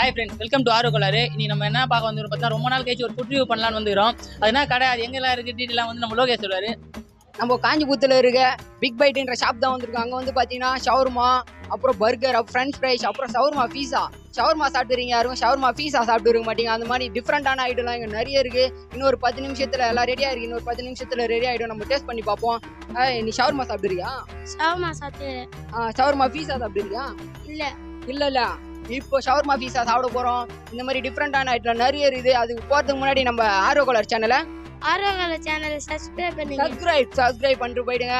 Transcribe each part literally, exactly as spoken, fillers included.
Hi friends, welcome to Aro Colare. இன்னி நம்ம என்ன பார்க்க வந்திரோம் பார்த்தா ரொம்ப நாள் கழிச்சு ஒரு ஃபுட் ரிவ்யூ பண்ணலாம்னு வந்துறோம். அது என்ன கடை அது எங்கெல்லாம் இருக்கு டீடைலா வந்து நம்ம லோகேஷ் சொல்றாரு. நம்ம காஞ்சிபுரத்துல இருக்க பிக் பைட்ன்ற ஷாப் தான் வந்திருக்கோம். அங்க வந்து பாத்தீங்கன்னா ஷவர்மா, அப்புறம் பர்கர், அப்புறம் ஃப்ரெஞ்ச் ஃப்ரைஸ், அப்புறம் ஷவர்மா பீஸா. ஷவர்மா சாப்பிட்டுறீங்க யாரும் ஷவர்மா பீஸா சாப்பிட்டு இருக்க மாட்டீங்க. அந்த மாதிரி டிஃப்ரெண்டான ஐட்டம்லாம் இங்க நிறைய இருக்கு. இன்னொரு பத்து நிமிஷத்துல எல்லாம் ரெடியா இருக்கு. இன்னொரு பத்து நிமிஷத்துல ரெடி ஆயிடும். நம்ம டேஸ்ட் பண்ணி பார்ப்போம். நீ ஷவர்மா சாப்பிடுறியா? ஷவர்மா சாப்பிட்டு ஷவர்மா பீஸா சாப்பிடுறியா? இல்ல இல்ல இல்ல இப்போ ஷவர்மா பீஸா சாப்பிட போறோம். இந்த மாதிரி டிஃப்ரெண்டான ஐட்டம் நிறைய இருக்குது. அதுக்கு போறதுக்கு முன்னாடி நம்ம ஆரோ கலர் சேனலை ஆரோ கலர் சேனலை சப்ஸ்கிரைப் பண்ணுங்க. சப்ஸ்கிரைப் சப்ஸ்கிரைப் பண்ணிட்டு போயிடுங்க.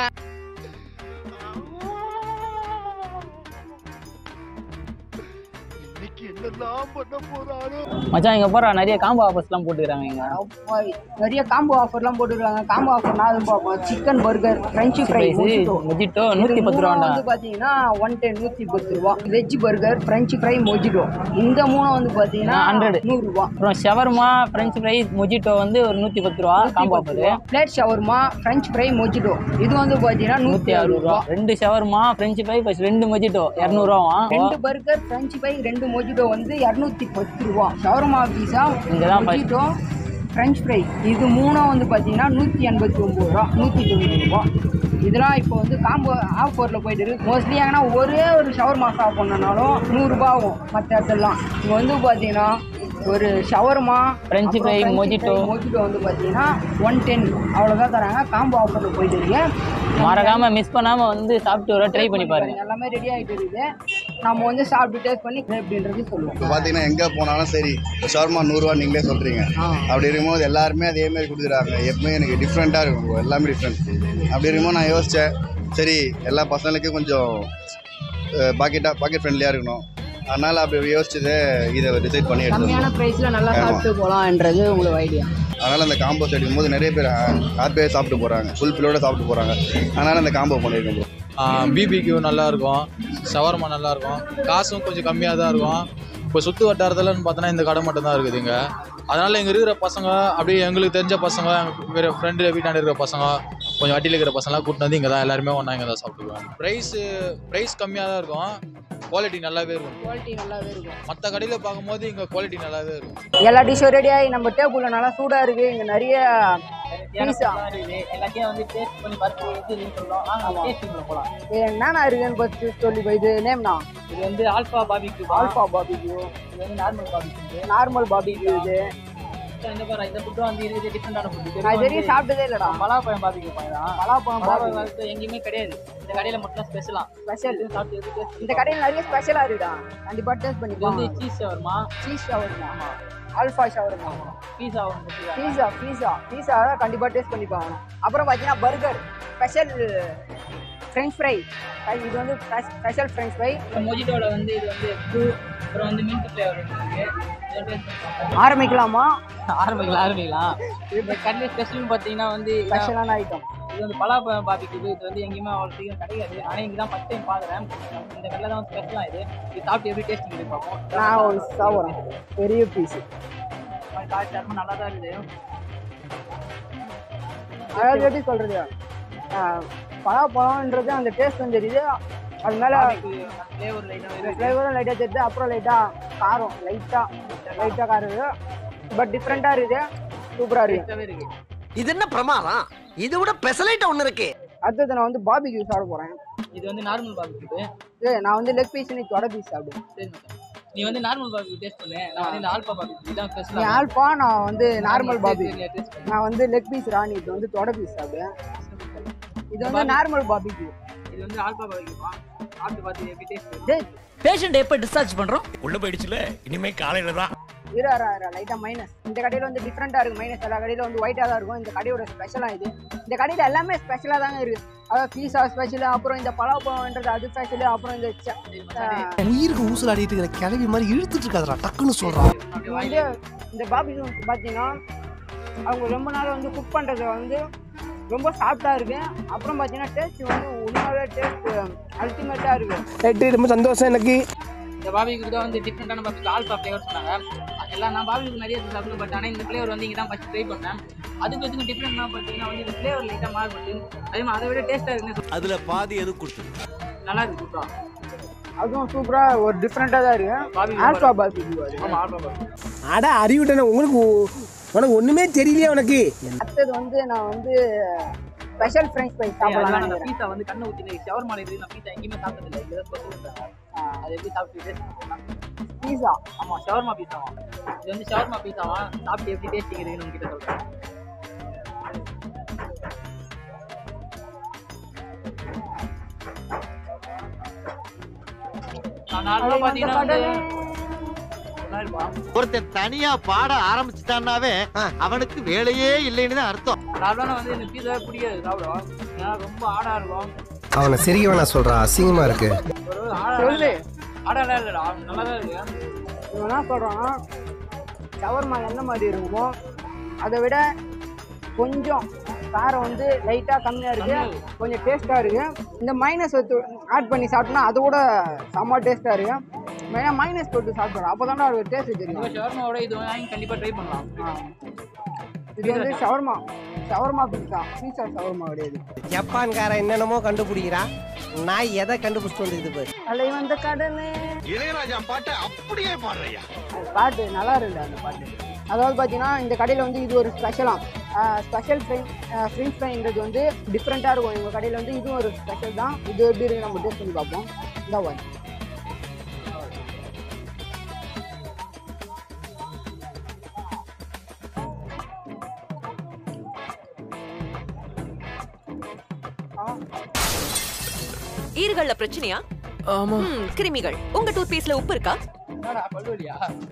மச்சான் இங்க போறா நிறைய காம்போ ஆஃபர்ஸ்லாம் போட்டுக்கறாங்க. இங்க நிறைய காம்போ ஆஃபர்லாம் போட்டுருக்காங்க. காம்போ ஆஃபர் நான் பார்ப்போம். Chicken burger, French fries, mojito நூத்தி பத்து ரூபா வந்து பாத்தீங்கன்னா ஒன் டென் நூத்தி பத்து ரூபா. Veg burger, French fry, mojito இந்த மூணு வந்து பாத்தீங்கன்னா ஹண்ட்ரட் நூறு ரூபா. அப்புறம் ஷவர்மா, ஃப்ரெஞ்ச் ஃப்ரை, மொஜிட்டோ வந்து ஒரு நூத்தி பத்து ரூபா combo offer. Plate shawarma, French fry, mojito இது வந்து பாத்தீங்கன்னா நூத்தி அறுபது ரூபா. ரெண்டு ஷவர்மா, ஃப்ரெஞ்ச் ஃப்ரை பிளஸ் ரெண்டு மொஜிட்டோ இருநூறு ரூபா. ரெண்டு பர்கர், ஃப்ரெஞ்ச் ஃப்ரை, ரெண்டு மொஜிட்டோ வந்து இருநூத்தி பத்து ரூபா. Shawarma pizza, mojito, French fry இது மூணும் வந்து பார்த்தீங்கன்னா நூற்றி எண்பத்தி ஒம்பது ரூபா, நூற்றி தொண்ணூறு ரூபா. இதெல்லாம் இப்போ வந்து காம்போ ஆஃபரில் போயிட்டு இருக்கு. மோஸ்ட்லி ஏன்னா ஒரே ஒரு ஷவர்மா சாப் பண்ணனாலும் நூறுரூபா ஆகும். மற்ற இடத்துலாம் இங்கே வந்து பார்த்தீங்கன்னா ஒரு shawarma, French fry, mojito mojito வந்து பார்த்தீங்கன்னா ஒன் டென் அவ்வளோதான் தராங்க. காம்போ ஆஃபரில் போயிட்டு இருக்கு. மறக்காம மிஸ் பண்ணாம வந்து சாப்பிட்டு வர ட்ரை பண்ணி பாருங்க. எல்லாமே ரெடி ஆகிட்டு இருக்குது. நம்ம வந்து சாப்பிட்டு டேஸ்ட் பண்ணி எப்படின்றது சொல்லுவோம். இப்போ பார்த்தீங்கன்னா எங்கே போனாலும் சரி ஷவர்மா நூறுரூவா நீங்களே சொல்கிறீங்க. அப்படி இருக்கும்போது எல்லாருமே அதேமாரி கொடுக்குறாங்க. எப்பவுமே எனக்கு டிஃப்ரெண்ட்டாக இருக்கும். எல்லாமே டிஃப்ரெண்ட். அப்படி இருக்கும்போது நான் யோசித்தேன், சரி எல்லா பசங்களுக்கும் கொஞ்சம் பாக்கெட்டாக பாக்கெட் ஃப்ரெண்ட்லியாக இருக்கணும். அதனால் அப்படி யோசிச்சது இதை டிசைட் பண்ணி கம்மியான ப்ரைஸில் நல்லா சாப்பிட்டு போகலான்றது உங்களுக்கு ஐடியா. அதனால் அந்த காம்போ எடுக்கும் போது நிறைய பேர் ஹாப்பியாக சாப்பிட்டு போகிறாங்க. ஃபுல் பில்லோட சாப்பிட்டு போகிறாங்க. அதனால் அந்த காம்போ பண்ணியிருக்கோம். பிபிக்யூ நல்லாயிருக்கும், ஷவர்மா நல்லாயிருக்கும், காசும் கொஞ்சம் கம்மியாக தான் இருக்கும். இப்போ சுற்று வட்டாரத்தில்னு பார்த்தோன்னா இந்த கடை மட்டும் தான் இருக்குது இங்கே. அதனால் இங்கே இருக்கிற பசங்க அப்படியே எங்களுக்கு தெரிஞ்ச பசங்க, வேறு ஃப்ரெண்டு வீட்டாண்ட இருக்கிற பசங்க, கொஞ்சம் வட்டியில் இருக்கிற பசங்களாம் கூட்டிட்டு வந்து இங்கே தான் எல்லாருமே ஒன்றா இங்கே தான் சாப்பிடுவாங்க. ப்ரைஸு ப்ரைஸ் கம்மியாக தான் இருக்கும், குவாலிட்டி நல்லாவே இருக்கும். குவாலிட்டி நல்லாவே இருக்கும். மற்ற கடையில் பார்க்கும்போது இங்கே குவாலிட்டி நல்லாவே இருக்கும். எல்லா டிஷ்ஷும் ரெடி ஆகி நம்ம டேபிளில் நல்லா சூடாக இருக்குது. இங்கே நிறைய பீஸா எல்லாத்தையும் வந்து டேஸ்ட் பண்ணி பார்த்து எப்படி சொல்லலாம். ஆமாம் டேஸ்டிங்கில் போகலாம். என்னென்ன இருக்குன்னு ஃபஸ்ட்டு சொல்லி போய் இது நேம்னா இது வந்து ஆல்ஃபா பாபிக்யூ. ஆல்ஃபா பாபிக்யூ இது வந்து நார்மல் பாபிக்யூ. நார்மல் பாபிக்யூ இது இந்த பாரு இந்த ஃபுட்டு வந்து இருக்குது டிஃப்ரெண்டான ஃபுட்டு. நான் இது சாப்பிட்டதே இல்லைடா. பலாப்பழம் பாபிக்யூ தான். பலாப்பழம் பாபிக்யூ எங்கேயுமே கிடையாது. இந்த கடையில் மட்டும் ஸ்பெஷலா ஸ்பெஷல் சாப்பிட்டு. இந்த கடையில் நிறைய ஸ்பெஷலாக இருக்குடா. கண்டிப்பாக டேஸ்ட் பண்ணி. இது வந்து cheese shawarma, cheese shawarma, alfa shawarma, pizza pizza pizza pizza கண்டிப்பாக டேஸ்ட் பண்ணி பார்க்கணும். அப்புறம் பார்த்தீங்கன்னா பர்கர், ஸ்பெஷல் ஃப்ரெஞ்ச் ஃப்ரை. இது வந்து ஸ்பெஷல் ஃப்ரெஞ்ச் ஃப்ரை. மொஜிட்டோட வந்து இது வந்து ப்ளூ, அப்புறம் வந்து மின்ட் ஃப்ளேவர் இருக்கு. ஆரம்பிக்கலாமா? ஆரம்பிக்கலாம் ஆரம்பிக்கலாம். இந்த கடையில் ஸ்பெஷல்னு பார்த்தீங்கன்னா வந்து ஸ்பெஷலான ஐட்டம் இது வந்து பலாப்பழம் பாபிக்யூ. இது வந்து எங்கேயுமே அவ்வளோ சீக்கிரம் கிடையாது. ஆனால் இங்கே தான் ஃபஸ்ட் டைம் பார்க்குறேன். இந்த கடையில் தான் வந்து ஸ்பெஷலாக இது இது சாப்பிட்டு எப்படி டேஸ்ட் பண்ணி பார்ப்போம். நான் ஒரு சாப்பிட்றேன் பெரிய பீஸு. காய்ச்சி தரமாக நல்லா தான் இருக்குது. அதாவது எப்படி சொல்கிறது, பலாப்பழம்ன்றது அந்த டேஸ்ட் வந்து தெரியுது. அது மேலே ஃப்ளேவர் லைட்டாக ஃப்ளேவரும் லைட்டாக தெரியுது. அப்புறம் லைட்டாக காரம் லைட்டாக லைட்டாக காரம் இருக்குது. பட் டிஃப்ரெண்ட்டாக இருக்குது. சூப்பராக இருக்குது இருக்குது. இது என்ன பிரமாதம்? இது விட ஸ்பெஷலைட்டா ஒன்று இருக்கு. அடுத்தது நான் வந்து பாபிக்யூ சாப்பிட போகிறேன். இது வந்து நார்மல் பாபிக்யூ. ஏ நான் வந்து லெக் பீஸ் நீ தொட பீஸ் சாப்பிடுவேன். சரி நீ வந்து நார்மல் பாபிக்யூ டேஸ்ட் பண்ணு. நான் வந்து இந்த ஆல்ஃபா பாபிக்யூ இதான் ஸ்பெஷல். நீ ஆல்ஃபா, நான் வந்து நார்மல் பாபிக்யூ. நான் வந்து லெக் பீஸ் ராணி. இது வந்து தொட பீஸ் சாப்பிடுவேன். இது வந்து நார்மல் பாபிக்யூ. இது வந்து ஆல்ஃபா பாபிக்யூ. சாப்பிட்டு பார்த்து எப்படி டேஸ்ட். டேய் பேஷண்ட் எப்போ டிஸ்சார்ஜ் பண்றோம்? உள்ள போயிடுச்சுல, இனிமே காலையில தான். இரு இரு லைட்டாக மைனஸ். இந்த கடையில் வந்து டிஃப்ரெண்ட்டாக இருக்குது மைனஸ். எல்லா கடையில் வந்து ஒயிட்டாக தான் இருக்கும். இந்த கடையோட ஸ்பெஷலாக இது. இந்த கடையில் எல்லாமே ஸ்பெஷலாக தாங்க இருக்குது. அதாவது பீஸா ஸ்பெஷலு, அப்புறம் இந்த பலாப்பழம்ன்றது அது ஸ்பெஷலு, அப்புறம் இந்த உயிருக்கு ஊசலாடிட்டு இருக்கிற கிளவி மாதிரி இழுத்துட்டு இருக்காதுடா டக்குன்னு சொல்கிறான். வந்து இந்த பாபிக்யூ பார்த்தீங்கன்னா அவங்க ரொம்ப நாள் வந்து குக் பண்ணுறது வந்து ரொம்ப சாஃப்டாக இருக்குது. அப்புறம் பார்த்தீங்கன்னா டேஸ்ட் வந்து உண்மையாகவே டேஸ்ட் அல்டிமேட்டாக இருக்குது. ரொம்ப சந்தோஷம் எனக்கு. இந்த பாபிக்யூ தான் வந்து டிஃப்ரெண்டான பாபிக்யூ ஆல்ஃபா ஃப்ளேவர் சொன்னாங்க. எல்லாம் நான் பாபிக்யூ நிறைய சாப்பிடுவேன். பட் ஆனால் இந்த ஃப்ளேவர் வந்து இங்கே தான் ஃபஸ்ட் ட்ரை பண்ணேன். அதுக்கு எதுக்கும் டிஃப்ரெண்ட்னா பார்த்தீங்கன்னா வந்து இந்த ஃப்ளேவர் லைட்டாக மாறுபட்டு அதே மாதிரி அதை விட டேஸ்ட்டாக இருக்குன்னு. அதில் பாதி எது கொடுத்து நல்லா இருக்கு. சூப்பராக அதுவும் சூப்பராக ஒரு டிஃப்ரெண்ட்டாக தான் இருக்குது. Alfa barbecue. ஆமாம் ஆல்ஃபா பார்பிக்யூ. அட அறிவிட்டேன் உங்களுக்கு உனக்கு ஒன்றுமே தெரியலையா உனக்கு. அடுத்தது வந்து நான் வந்து ஸ்பெஷல் ஃப்ரெஞ்ச் ஃப்ரை சாப்பிடலாம். அந்த பீஸா வந்து கண்ணை ஊற்றி ஷவர்மா இருக்குது. நான் பீஸா எங்கேயுமே சாப்பிட்டதில்லை. இங்கே தான் சொல்லியிருந்தேன். அது எப்படி சாப்பிட்டு பீஸா? ஆமாம் ஷவர்மா பீஸாவா. இது வந்து ஷவர்மா பீஸாவா. சாப்பிட்டு எப்படி டேஸ்டிங் இருக்குன்னு உங்ககிட்ட சொல்கிறேன். ஒருத்தன் தனியா பாட ஆரம்பிச்சுட்டான்னாவே அவனுக்கு வேலையே இல்லைன்னு தான் அர்த்தம். வந்து இந்த பீஸா பிடிக்காது சாப்பிடும். ஏன்னா ரொம்ப ஆடா இருக்கும். அவனை சிரிக்க வேணா சொல்றான், அசிங்கமா இருக்கு. சொல்லு. ஆடாலாம் இல்லடா, நல்லா தான் இருக்கு. இவன் என்ன சொல்றான், ஷவர்மா என்ன மாதிரி இருக்குமோ அதை விட கொஞ்சம் காரம் வந்து லைட்டாக கம்மியாக இருக்குது, கொஞ்சம் டேஸ்ட்டாக இருக்குது. இந்த மைனஸ் ஆட் பண்ணி சாப்பிட்டோம்னா அது கூட செம்ம டேஸ்ட்டாக இருக்குது. மெயினாக மைனஸ் போட்டு சாப்பிட்றோம், அப்போ தானே அது டேஸ்ட் தெரியும். ஷவர்மாவோட இது வாங்கி கண்டிப்பாக ட்ரை பண்ணலாம். இது வந்து shawarma shawarma pizza pizza shawarma கிடையாது. ஜப்பான்காரன் என்னென்னமோ கண்டுபிடிக்கிறான், நான் எதை கண்டுபிடிச்சிட்டு வந்துருக்குது பாரு. அலை வந்த கடனே இளையராஜா பாட்டை அப்படியே பாடுறியா? பாட்டு நல்லா இருக்கு அந்த பாட்டு. அதாவது பார்த்தீங்கன்னா இந்த கடையில் வந்து இது ஒரு ஸ்பெஷலாம். ஸ்பெஷல் ஃப்ரெஞ்ச் ஃப்ரெஞ்ச் ஃப்ரைங்கிறது வந்து டிஃப்ரெண்ட்டாக இருக்கும். எங்கள் கடையில் வந்து இதுவும் ஒரு ஸ்பெஷல் தான். இது எப்படி இருக்குது நம்ம டேஸ்ட் பண்ணி பார்ப்போம். இந்த ஒன் ஈறுகள்ல பிரச்சனையா? ஆமா. கிருமிகள். உங்க டூத் பேஸ்ட்ல உப்பு இருக்கா? பல்வலியா?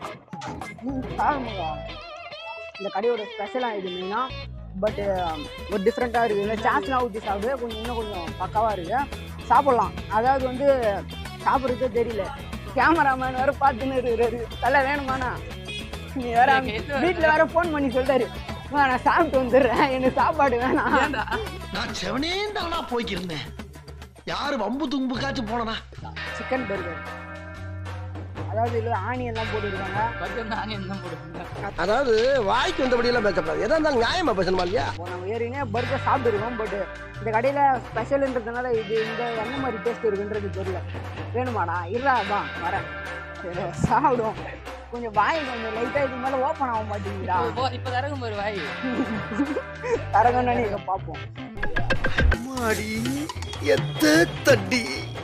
இந்த கடையோட ஸ்பெஷலாக இது மெயினா. பட் ஒரு டிஃப்ரெண்ட்டாக இருக்குது. இல்லை சாஸ்லாம் ஊற்றி சாப்பிடு, கொஞ்சம் இன்னும் கொஞ்சம் பக்காவாக இருக்குது, சாப்பிட்லாம். அதாவது வந்து சாப்பிட்றதே தெரியல. கேமராமேன் வேறு பார்த்துன்னு இருக்கிறாரு. தலை வேணுமாண்ணா? நீ வேற வீட்டில் வேற ஃபோன் பண்ணி சொல்லிட்டாரு, நான் சாப்பிட்டு வந்துடுறேன், எனக்கு சாப்பாடு வேணாம். நான் செவனே தானா போய்க்கிருந்தேன், யாரு வம்பு தும்புக்காச்சும் போனனா. சிக்கன் பர்கர், அதாவது இல்லை ஆனியன்லாம் போட்டுருக்காங்க. பர்கர் ஆனியன் தான் போட்டுருக்காங்க. அதாவது வாய்க்கு வந்தபடியெல்லாம் பேசப்படாது, எதா இருந்தாலும் நியாயமா பேசணுமா இல்லையா? நம்ம ஏறினே பர்கர் சாப்பிட்டுருக்கோம். பட் இந்த கடையில் ஸ்பெஷல்ன்றதுனால இது இந்த என்ன மாதிரி டேஸ்ட் இருக்குன்றது தெரியல. வேணுமாடா? இருடா தான் வரேன், சாப்பிடுவோம். கொஞ்சம் வாய் கொஞ்சம் லைட்டாக இதுக்கு மேலே ஓப்பன் ஆக மாட்டேங்குதா? இப்போ தரகும் ஒரு வாய் தரகம்னா நீங்கள் பார்ப்போம். மாடி எத்த தட்டி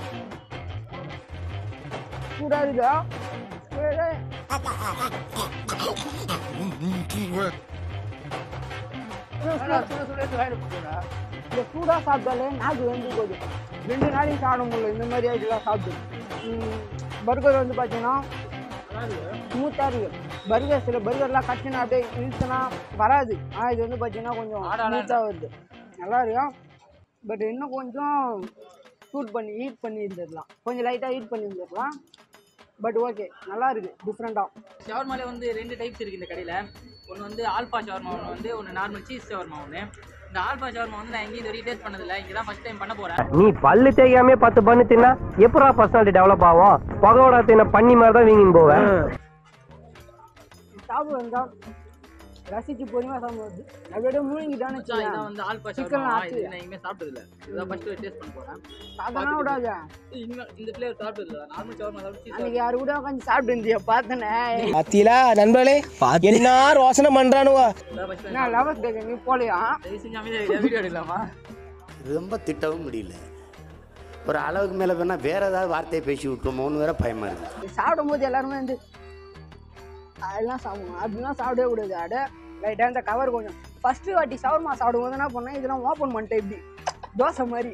சூடா இருக்கா? இந்த சூடா சாப்பிட்டாலே நாக்கு வந்து போகுது. ரெண்டு நாளைக்கு சாப்பிட முடியல இந்த மாதிரி ஆயிடுலாம் சாப்பிட்டு. பர்கர் வந்து பார்த்தீங்கன்னா ஸ்மூத்தாக இருக்குது. பர்கர் சில பர்கர்லாம் கட்டினா அப்படியே இழுத்துனா வராது. ஆனால் இது வந்து பார்த்தீங்கன்னா கொஞ்சம் ஸ்மூத்தாக வருது, நல்லா இருக்கும். பட் இன்னும் கொஞ்சம் சூட் பண்ணி ஹீட் பண்ணி இருந்துடலாம், கொஞ்சம் லைட்டாக ஹீட் பண்ணி இருந்துடலாம். பட் ஓகே, நல்லா இருக்குது, டிஃப்ரெண்ட்டாக. ஷவர்மாலே வந்து ரெண்டு டைப்ஸ் இருக்குது இந்த கடையில். ஒன்று வந்து ஆல்ஃபா ஷவர்மா, ஒன்று வந்து ஒன்று நார்மல் சீஸ் ஷவர்மா. ஒன்று இந்த ஆல்ஃபா ஷவர்மா வந்து நான் எங்கேயும் இது வரைக்கும் டேஸ்ட் பண்ணதில்லை, இங்கே தான் ஃபஸ்ட் டைம் பண்ண போகிறேன். நீ பல்லு தேய்க்காமே பத்து பண்ணு தின்னா எப்படா பர்சனாலிட்டி டெவலப் ஆகும்? பகோடா தின்ன பண்ணி மாதிரி தான் வீங்கின்னு போவேன். சாப்பிடு வந்தால் ரசிச்சு பொறுமையாக சாப்பிடுவது அப்படியே மூழ்கிட்டான்னு இதான் வந்து ஆல்ஃபா ஷவர்மா. இது நான் எங்கேயுமே சாப்பிட்டதில்லை, இதுதான் ஃபஸ்ட்டு டேஸ்ட் பண்ண போகிறேன். அதெல்லாம் விடாத, இந்த ஃப்ளேவர் சாப்பிட்டதில்லை. நார்மல் ஷவர்மா சாப்பிட்டு அன்றைக்கி யாரு கூட உட்காந்து சாப்பிட்டு இருந்தியா பார்த்தனே. அத்திலா நண்பர்களே என்ன ரோசனை பண்றானுவா? நான் லவர்ஸ் டே நீ போலையா? வீடியோ எடுக்கலாமா? ரொம்ப திட்டவும் முடியல, ஒரு அளவுக்கு மேலே வேணால் வேறு ஏதாவது வார்த்தையை பேசி விட்டுருமோன்னு வேற பயமாக இருக்குது. சாப்பிடும் போது எல்லாருமே வந்து அதெல்லாம் சாப்பிடணும், அப்படிலாம் சாப்பிடவே கூடாது. அட லைட்டாக இந்த கவர் கொஞ்சம் ஃபஸ்ட்டு வாட்டி ஷவர்மா சாப்பிடும் போது என்ன பண்ணேன், இதெல்லாம் ஓப்பன் பண்ணிட்டேன் இப்படி தோசை மாதிரி.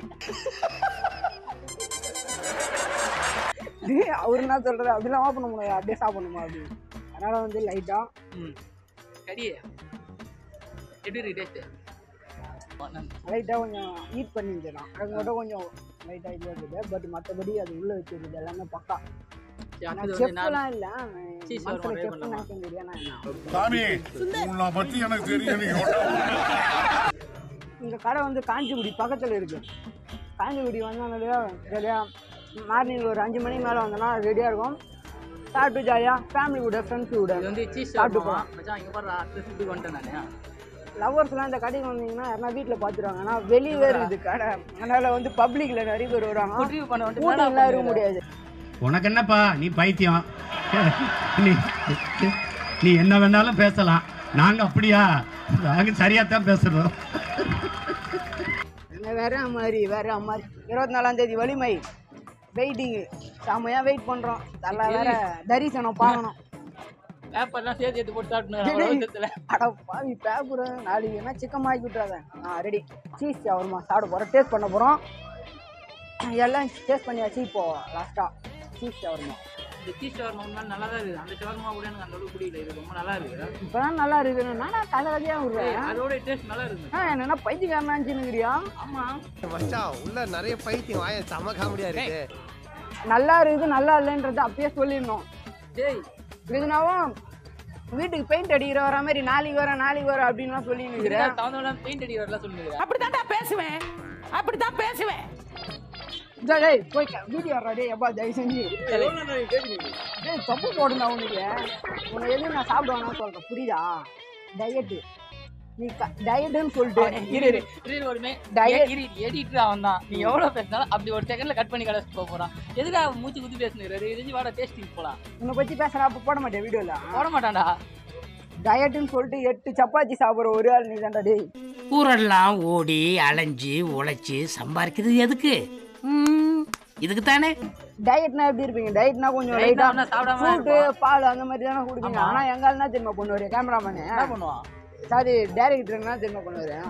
அவரு என்ன சொல்கிறது, அப்படிலாம் ஓப்பன் பண்ண முடியாது, அப்படியே சாப்பிடணுமா அப்படின்னு. அதனால் வந்து லைட்டாக கடியே எப்படி இருக்கு டேஸ்ட்டு? லைட்டாக கொஞ்சம் ஹீட் பண்ணி வச்சிடலாம், அது மட்டும் கொஞ்சம் லைட்டாக இது இருக்குது. பட் மற்றபடி அது உள்ளே வச்சுருக்குது எல்லாமே பக்கா. செஃப்லாம் இல்லை, மனசில் செஃப் நினைக்க தெரியாதுன்னா இந்த கடை வந்து காஞ்சிபுடி பக்கத்தில் இருக்குது. காஞ்சிபுடி வந்தோம்னாலே ஜாலியாக மார்னிங் ஒரு அஞ்சு மணிக்கு மேலே வந்தோன்னா ரெடியாக இருக்கும். சாப்பிட்டு ஜாலியாக ஃபேமிலி கூட ஃப்ரெண்ட்ஸு கூட சாப்பிட்டு போகலாம். லவ்வர்ஸ்லாம் இந்த கடைக்கு வந்தீங்கன்னா யாருன்னா வீட்டில் பார்த்துருவாங்க, ஆனால் வெளியே இருக்குது கடை, அதனால் வந்து பப்ளிக்கில் நிறைய பேர் வருவாங்க, கூட்டிங்கெலாம் இருக்க முடியாது. உனக்கு என்னப்பா நீ பைத்தியம், நீ நீ என்ன வேணாலும் பேசலாம், நாங்கள் அப்படியா, நாங்கள் சரியாக தான் பேசுகிறோம். வேற மாதிரி வேற மாதிரி இருபத்தி நாலாம் தேதி வலிமை வெயிட்டிங்கு செம்மையாக வெயிட் பண்ணுறோம். தலை வேற தரிசனம் பார்க்கணும். பேப்பர்லாம் சேர்த்து எடுத்து போட்டு சாப்பிட்டு அட பாவி பேப்பர் நாளைக்கு என்ன சிக்கன் ஆக்கி விட்டுறாங்க. ஆ ரெடி. சீஸ் ஷவர்மா சாப்பிட போகிறோம், டேஸ்ட் பண்ண போகிறோம். எல்லாம் டேஸ்ட் பண்ணியாச்சு. இப்போ லாஸ்ட்டாக சீஸ் ஷவர்மா. இந்த சீஸ் ஷவர்மா முன்னாடி நல்லா தான் இருக்குது. அந்த ஷவர்மா கூட எனக்கு அந்த அளவுக்கு பிடிக்கல. இது ரொம்ப நல்லா இருக்குது. இப்போ தான் நல்லா இருக்குது. நானா தலை வகையாக விடுறேன். அதோட டேஸ்ட் நல்லா இருக்குது. ஆ என்னன்னா பைத்தியக்காரனாச்சுன்னுக்கிறியா? ஆமாம் மச்சான் உள்ள நிறைய பைத்தியம் வாய செம காமெடியா இருக்கு. நல்லா இருக்குது நல்லா இல்லைன்றது அப்பயே சொல்லிடணும். டேய் இதுனாவும் வீட்டுக்கு பெயிண்ட் அடிக்கிற வர மாதிரி நாளைக்கு வர நாளைக்கு வர அப்படின்லாம் சொல்லி நிற்கிறேன். தவந்தவெல்லாம் பெயிண்ட் அடிக்கிற வரலாம் சொல்லுங்க. அப்படித்தான்டா பேசுவேன், அப்படித்தான் பேசுவேன். டேய் போய் வீடியோ வர்றா டேய் எப்பா தயவு செஞ்சு. டேய் தப்பு போடுங்க அவனுக்கு. உன்னை எதுவும் நான் சாப்பிடுவானு சொல்கிறேன், புரியுதா? டயட்டு நீ டயட்டுன்னு சொல்லிட்டு எடிட்டர் அவன் தான். நீ எவ்வளோ பேசினாலும் அப்படி ஒரு செகண்ட்ல கட் பண்ணி கடைசி போக போறான். எதுக்கு அவன் மூச்சு குத்தி பேசுனாரு? இது வாட டேஸ்டிங் போலாம். உன்னை பற்றி பேசுகிறா அப்போ போட மாட்டேன் வீடியோவில். போட மாட்டான்டா. டயட்டுன்னு சொல்லிட்டு எட்டு சப்பாத்தி சாப்பிட்ற ஒரு ஆள் நீ தான்டா டேய். ஊரெல்லாம் ஓடி அலைஞ்சு உழைச்சி சம்பாதிக்கிறது எதுக்கு? இதுக்கு தானே. டயட்னா எப்படி இருப்பீங்க? டயட்னா கொஞ்சம் லைட்டாக ஃப்ரூட்டு பால் அந்த மாதிரி தானே கொடுப்பீங்க. ஆனால் எங்கள் ஆள்னா திரும்ப பண்ணுவார் கேமராமேனு. என்ன பண்ணுவான்? சாரி டேரக்டர்னா திரும்ப பண்ணுவார்.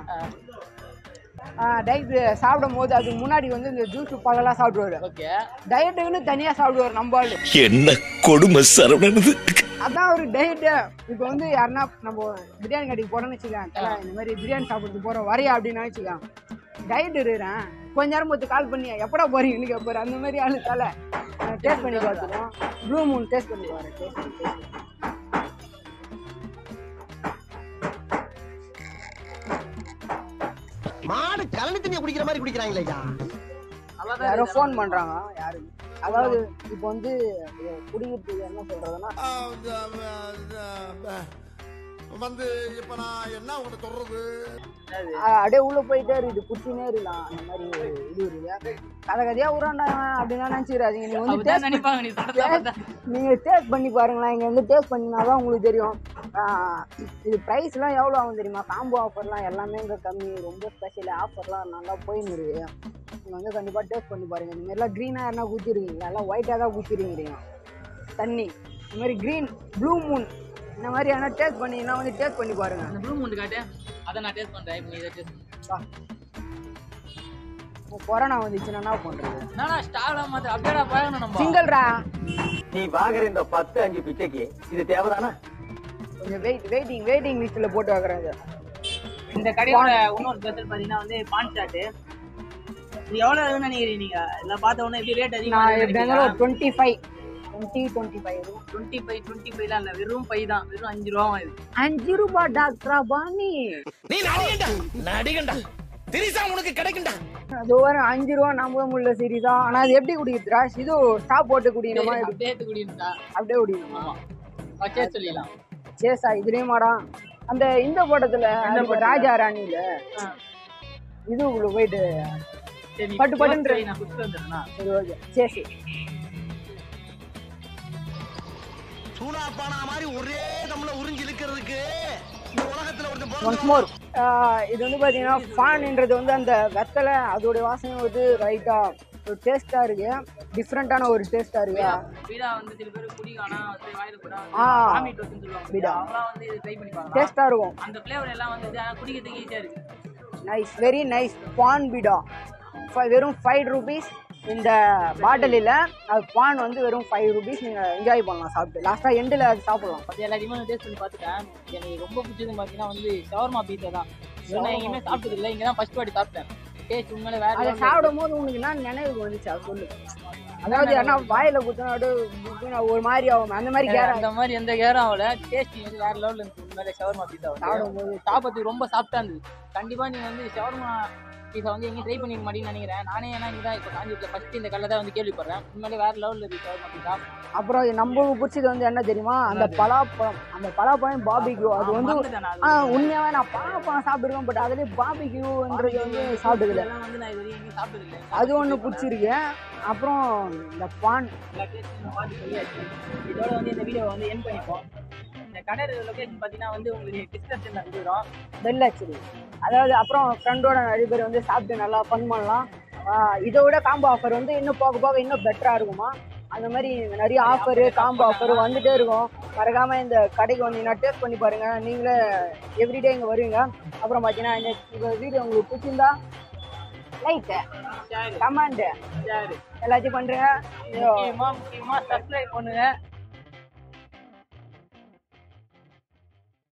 டயட் சாப்பிடும் போது அதுக்கு முன்னாடி வந்து இந்த ஜூஸ் பழலாம் சாப்பிடுவாரு. ஓகே. டயட்டுக்குன்னு தனியாக சாப்பிடுவார் நம்ம ஆளு. என்ன கொடுமை சரவணனது. அதான் ஒரு டயட்டு. இப்போ வந்து யாருன்னா நம்ம பிரியாணி கடைக்கு போகிறோன்னு வச்சுக்கலாம், தலை இந்த மாதிரி பிரியாணி சாப்பிட்றதுக்கு போகிறோம் வரையா அப்படின்னு வச்சுக்கலாம். டயட் இருக்கிறேன் கொஞ்ச நேரம் பார்த்து கால் பண்ணி எப்படா போறீங்கன்னு கேட்பாரு. அந்த மாதிரி ஆளு தலை. டேஸ்ட் பண்ணி பார்த்துருவோம். ப்ளூ மூன் டேஸ்ட் பண்ணி பாரு. டேஸ்ட் பண்ணி டேஸ்ட் மாடு கலனி தண்ணியை குடிக்கிற மாதிரி குடிக்கிறாங்களேயா. யாரோ ஃபோன் பண்றாங்க. யாரு? அதாவது இப்போ வந்து குடிக்கிறதுக்கு என்ன சொல்றதுன்னா வந்து இப்ப நான் என்ன உங்களை சொல்றது, அப்படியே உள்ள போயிட்டே இருக்குது, குச்சினே இருக்கலாம். அந்த மாதிரி இது இருக்குது. கதை கதையா உராண்டாங்க அப்படின்னா நினைச்சிடாதீங்க. நீங்க வந்து நீங்க டேஸ்ட் பண்ணி பாருங்களேன். இங்க வந்து டேஸ்ட் பண்ணினாதான் உங்களுக்கு தெரியும். இது ப்ரைஸ்லாம் எவ்வளோ ஆகும் தெரியுமா? காம்போ ஆஃபர்லாம் எல்லாமே இங்கே கம்மி, ரொம்ப ஸ்பெஷல் ஆஃபர்லாம் நல்லா போயின்னு இருக்கு. நீங்கள் வந்து கண்டிப்பாக டேஸ்ட் பண்ணி பாருங்கள். இந்த மாதிரிலாம் க்ரீனாக என்ன ஊற்றிருக்கீங்க, எல்லாம் ஒயிட்டாக தான் ஊற்றிருக்கிறீங்க தண்ணி. இந்த மாதிரி க்ரீன் ப்ளூ மூன் இந்த மாதிரி ஆனால் டேஸ்ட் பண்ணிங்கன்னா வந்து டேஸ்ட் பண்ணி பாருங்கள். அந்த ப்ளூ மூன் காட்டு, அதை நான் டேஸ்ட் பண்ணுறேன். இப்போ நீ இதை டேஸ்ட் பண்ணு. கொரோனா வந்துச்சுன்னா என்ன பண்ணுறது? நான் ஸ்டார்லாம் மாற்ற அப்படியே பழகணும். நம்ம சிங்கிள்ரா நீ வாங்குற இந்த பத்து அஞ்சு பிச்சைக்கு இது தேவைதானா? கொஞ்சம் வெயிட் வெயிட்டிங் வெயிட்டிங் லிஸ்ட்டில் போட்டு வைக்கிறாங்க. இந்த கடையோட இன்னொரு ஸ்பெஷல் பார்த்தீங்கன்னா வந்து பான் சாட்டு. இது எவ்வளோ இருக்குன்னு நினைக்கிறீங்க நீங்கள்? எல்லாம் பார்த்த உடனே எப்படி ரேட் அதிகமாக எப்படி? Twenty five twenty twenty five twenty five twenty ஃபைவ்லாம் இல்லை, வெறும் ஃபைவ் தான். வெறும் அஞ்சு ரூபா இது. அஞ்சு ரூபா டாக்டரா பாணி? நீ நடிகண்டா நடிகண்டா திரிசா உனக்கு கிடைக்கும்டா. அது ஒரு அஞ்சு ரூபா நம்ப முடியல சீரியஸா. ஆனால் அது எப்படி குடிக்கிறா? இது ஸ்டாப் போட்டு குடிக்கணுமா? அப்படியே குடிக்கணும்டா. அப்படியே குடிக்கணுமா? சேஸ் சொல்லிடலாம். சேஸா? இதுலேயும் மாடா அந்த இந்த படத்தில் ராஜா ராணியில் இது உள்ள போயிட்டு பட்டு பட்டுன்ற சரி ஓகே சேஸ். சூடாப்பானா மாதிரி ஒரே தம்ல உறிஞ்சி இழுக்கிறதுக்கு இந்த உலகத்துல ஒரு ஒன்ஸ் மோர். இது வந்து பார்த்தீங்கன்னா ஃபான்ன்றது வந்து அந்த வெத்தலை அதோடைய வாசனை வந்து ரைட்டாக ஒரு டேஸ்ட்டாக இருக்கு. டிஃப்ரெண்ட்டான ஒரு டேஸ்ட்டாக இருக்கு. பீடா வந்து சில பேர் குடிக்கானா வந்து வாயில கூட ஆ வாமிட் வருதுன்னு சொல்லுவாங்க. பீடா அவங்களாம் வந்து இது ட்ரை பண்ணி பாருங்க. டேஸ்ட்டாக இருக்கும். அந்த ஃப்ளேவர் எல்லாம் வந்து குடிக்கிறதுக்கு ஈஸியாக இருக்கு. Nice, very nice. பான் பீடா வெறும் ஃபைவ் ருபீஸ் இந்த பாட்டிலில். அது பான் வந்து வெறும் ஃபைவ் ருபீஸ். நீங்கள் என்ஜாய் பண்ணலாம் சாப்பிட்டு. லாஸ்ட்டாக எண்டில் அது சாப்பிடலாம். அது எல்லாத்தையுமே நான் டேஸ்ட் பண்ணி பார்த்துட்டேன். எனக்கு ரொம்ப பிடிச்சதுன்னு பார்த்தீங்கன்னா வந்து ஷவர்மா பீஸா தான். நான் எங்கேயுமே சாப்பிட்டது இல்லை, இங்கே தான் ஃபர்ஸ்ட் வாட்டி சாப்பிட்டேன். டேஸ்ட் உண்மையிலே வேறு. அதை சாப்பிடும் போது உங்களுக்கு என்ன நினைவு வந்துச்சு அது சொல்லு. அதாவது ஏன்னா வாயில் குத்தினா ஒரு மாதிரி ஆகும். அந்த மாதிரி கேரம் அந்த மாதிரி எந்த கேரம் ஆகல. டேஸ்ட் வந்து வேறு லெவலில் இருக்கு. உண்மையிலே ஷவர்மா பீஸா வந்து சாப்பிட்றதுக்கு ரொம்ப சாஃப்டாக இருந்தது. கண்டிப்பாக நீங்கள் வந்து ஷவர்மா பீஸா வந்து எங்கேயும் ட்ரை பண்ணிக்க மாட்டேன்னு நினைக்கிறேன். நானே ஏன்னா இங்கே தான் இப்போ காஞ்சிபுரத்தில் ஃபஸ்ட்டு இந்த கல்லை தான் வந்து கேள்விப்படுறேன். உண்மையிலே வேறு லெவலில் இருக்குது ஷவர்மா பீஸா. அப்புறம் நம்மளுக்கு பிடிச்சது வந்து என்ன தெரியுமா, அந்த பலாப்பழம். அந்த பலாப்பழம் பாபிக்யூ அது வந்து உண்மையாகவே நான் பலாப்பழம் சாப்பிட்டுருக்கேன். பட் அதுலேயே பாபிக்யூன்றது வந்து சாப்பிட்டதில்லை. வந்து நான் இது வரையும் எங்கேயும் சாப்பிட்டதில்லை. அது ஒன்று பிடிச்சிருக்கு. அப்புறம் இந்த பான் பார்த்து சொல்லியாச்சு. இதோட வந்து இந்த வீடியோவை வந்து என் பண்ணிப்போம். இந்த கடை லொக்கேஷன் பார்த்தீங்கன்னா வந்து உங்களுக்கு டிஸ்கிரிப்ஷனில் வந்துடும். பெல் ஆக்சுவலி அதாவது அப்புறம் ஃப்ரெண்டோட நிறைய பேர் வந்து சாப்பிட்டு நல்லா ஃபன் பண்ணலாம். இதை விட காம்போ ஆஃபர் வந்து இன்னும் போக போக இன்னும் பெட்டராக இருக்குமா. அந்த மாதிரி நிறைய ஆஃபரு காம்போ ஆஃபர் வந்துகிட்டே இருக்கும். மறக்காமல் இந்த கடைக்கு வந்தீங்கன்னா டேஸ்ட் பண்ணி பாருங்கள். நீங்களே எவ்ரிடே இங்கே வருவீங்க. அப்புறம் பார்த்தீங்கன்னா இந்த வீடியோ உங்களுக்கு பிடிச்சிருந்தா லைக்கு கமெண்ட் எல்லாத்தையும் பண்ணுறேங்க. முக்கியமாக முக்கியமாக சப்ஸ்கிரைப் பண்ணுங்கள்.